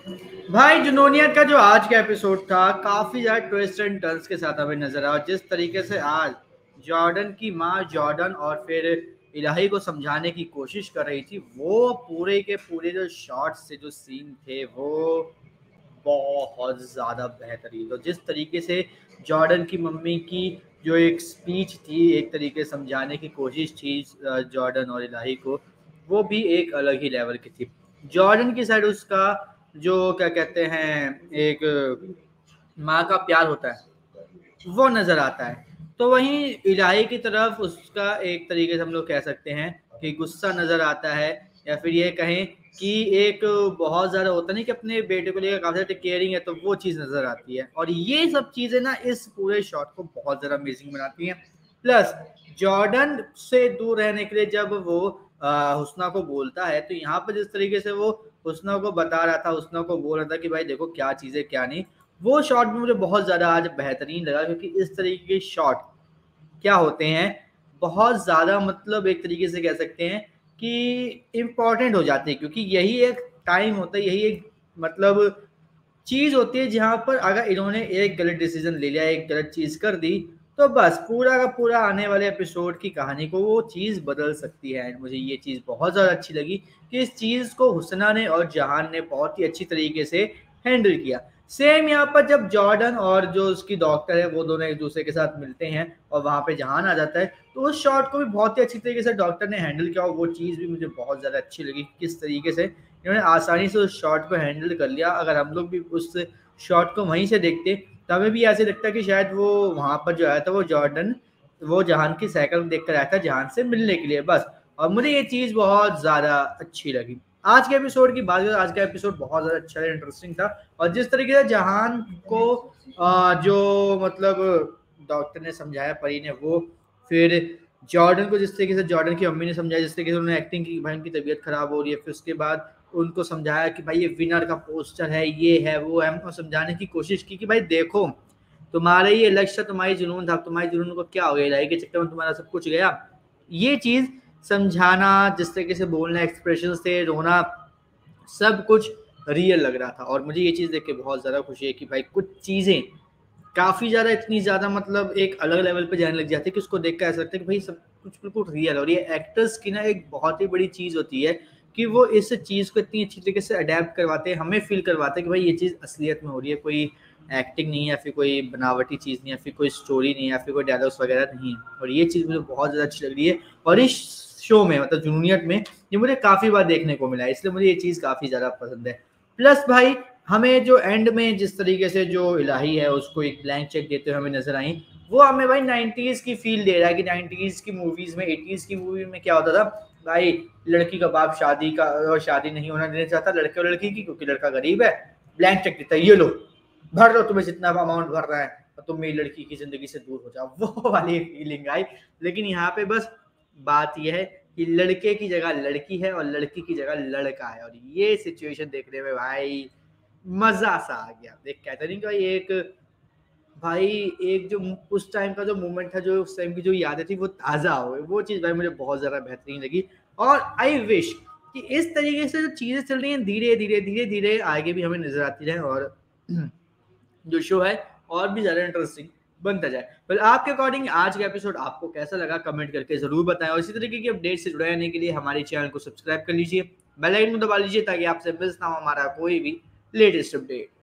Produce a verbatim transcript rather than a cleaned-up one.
भाई जुनूनियत का जो आज का एपिसोड था काफी ज्यादा ट्विस्ट एंड टर्न्स के साथ हमें नजर आया। जिस तरीके से आज जॉर्डन की माँ जॉर्डन और फिर इलाही को समझाने की कोशिश कर रही थी, वो पूरे के पूरे जो शॉट्स थे, जो सीन थे, वो बहुत ज़्यादा बेहतरीन। तो जिस तरीके से जॉर्डन की मम्मी की जो एक स्पीच थी, एक तरीके से समझाने की कोशिश थी जॉर्डन और इलाही को, वो भी एक अलग ही लेवल की थी। जॉर्डन की साइड उसका जो क्या कहते हैं एक माँ का प्यार होता है वो नज़र आता है। तो वहीं इलाही की तरफ उसका एक तरीके से हम लोग कह सकते हैं कि गुस्सा नज़र आता है, या फिर ये कहें कि एक बहुत ज़्यादा होता नहीं कि अपने बेटे को लेकर काफ़ी ज़्यादा केयरिंग है, तो वो चीज़ नज़र आती है। और ये सब चीज़ें ना इस पूरे शॉट को बहुत ज़्यादा अमेजिंग बनाती हैं। प्लस जॉर्डन से दूर रहने के लिए जब वो आ, हुस्ना को बोलता है, तो यहाँ पर जिस तरीके से वो हुस्ना को बता रहा था, हुस्ना को बोल रहा था कि भाई देखो क्या चीज़ है क्या नहीं, वो शॉट भी मुझे बहुत ज़्यादा आज बेहतरीन लगा। क्योंकि इस तरीके के शॉट क्या होते हैं, बहुत ज़्यादा मतलब एक तरीके से कह सकते हैं कि इम्पॉर्टेंट हो जाते हैं। क्योंकि यही एक टाइम होता है, यही एक मतलब चीज़ होती है जहाँ पर अगर इन्होंने एक गलत डिसीजन ले लिया, एक गलत चीज़ कर दी, तो बस पूरा का पूरा आने वाले एपिसोड की कहानी को वो चीज़ बदल सकती है। एंड मुझे ये चीज़ बहुत ज़्यादा अच्छी लगी कि इस चीज़ को हुसना ने और जहान ने बहुत ही अच्छी तरीके से हैंडल किया। सेम यहाँ पर जब जॉर्डन और जो उसकी डॉक्टर है वो दोनों एक दूसरे के साथ मिलते हैं और वहाँ पे जहान आ जाता है, तो उस शॉट को भी बहुत ही अच्छी तरीके से डॉक्टर ने हैंडल किया। और वो चीज़ भी मुझे बहुत ज़्यादा अच्छी लगी, किस तरीके से इन्होंने आसानी से उस शॉट को हैंडल कर लिया। अगर हम लोग भी उस शॉट को वहीं से देखते तो हमें भी ऐसे लगता कि शायद वो वहाँ पर जो आया था वो जॉर्डन वो जहान की साइकिल देख कर आया था जहान से मिलने के लिए, बस। और मुझे ये चीज़ बहुत ज़्यादा अच्छी लगी। आज के एपिसोड की बात करें, आज का एपिसोड बहुत ज़्यादा अच्छा है, इंटरेस्टिंग था। और जिस तरीके से जहान को आ, जो मतलब डॉक्टर ने समझाया, परी ने, वो फिर जॉर्डन को जिस तरीके से जॉर्डन की मम्मी ने समझाया, जिस तरीके से उन्होंने एक्टिंग की, भाई उनकी तबीयत खराब हो रही है, फिर उसके बाद उनको समझाया कि भाई ये विनर का पोस्टर है, ये है वो है, और समझाने की कोशिश की कि भाई देखो तुम्हारे ये लक्ष्य था, तुम्हारी जुनून था, तुम्हारी जुनून को क्या हो गया, इलाही के चक्कर में तुम्हारा सब कुछ गया। ये चीज़ समझाना, जिस तरीके से बोलना, एक्सप्रेशन से रोना, सब कुछ रियल लग रहा था। और मुझे ये चीज़ देख के बहुत ज़्यादा खुशी है कि भाई कुछ चीज़ें काफ़ी ज़्यादा इतनी ज़्यादा मतलब एक अलग लेवल पे जाने लग जाती है कि उसको देख कर ऐसा लगता है कि भाई सब कुछ बिल्कुल रियल। और ये एक्टर्स की ना एक बहुत ही बड़ी चीज़ होती है कि वो इस चीज़ को इतनी अच्छी तरीके से अडेप्ट करवाते हैं, हमें फील करवाते हैं कि भाई ये चीज़ असलियत में हो रही है, कोई एक्टिंग नहीं है, या फिर कोई बनावटी चीज़ नहीं है, या फिर कोई स्टोरी नहीं है, या फिर कोई डायलॉग्स वगैरह नहीं है। और ये चीज़ मुझे बहुत ज़्यादा अच्छी लग रही है। और इस शो में मतलब जूनियर में ये मुझे काफ़ी बार देखने को मिला है, इसलिए मुझे ये चीज़ काफ़ी ज़्यादा पसंद है। प्लस भाई हमें जो एंड में जिस तरीके से जो इलाही है उसको एक ब्लैंक चेक देते हुए हमें नजर आई, वो हमें भाई नाइन्टीज की फील दे रहा है कि नाइन्टीज की मूवीज में, एटीज की मूवी में क्या होता था भाई, लड़की का बाप शादी का और शादी नहीं होना देना चाहता लड़के और लड़की की, क्योंकि लड़का गरीब है, ब्लैंक चेक देता है, ये लो भर लो, तुम्हें जितना अमाउंट भर रहा है और तुम मेरी लड़की की जिंदगी से दूर हो जाओ, वो वाली फीलिंग आई। लेकिन यहाँ पे बस बात यह है कि लड़के की जगह लड़की है और लड़की की जगह लड़का है। और ये सिचुएशन देखने में भाई मजा सा आ गया। देख कहते नहीं कि भाई एक भाई एक जो उस टाइम का जो मोमेंट था, जो उस टाइम की जो यादें थी वो ताज़ा हो गई, वो चीज़ भाई मुझे बहुत ज़्यादा बेहतरीन लगी। और आई विश कि इस तरीके से जो चीज़ें चल रही हैं धीरे धीरे धीरे धीरे आगे भी हमें नजर आती रहे, और जो शो है और भी ज़्यादा इंटरेस्टिंग बनता जाए। पर आपके अकॉर्डिंग आज का एपिसोड आपको कैसा लगा, कमेंट करके ज़रूर बताएं। और इसी तरीके की अपडेट से जुड़े रहने के लिए हमारे चैनल को सब्सक्राइब कर लीजिए, बेल आइकन दबा लीजिए ताकि आपसे मिस ना हो हमारा कोई भी लेटेस्ट अपडेट।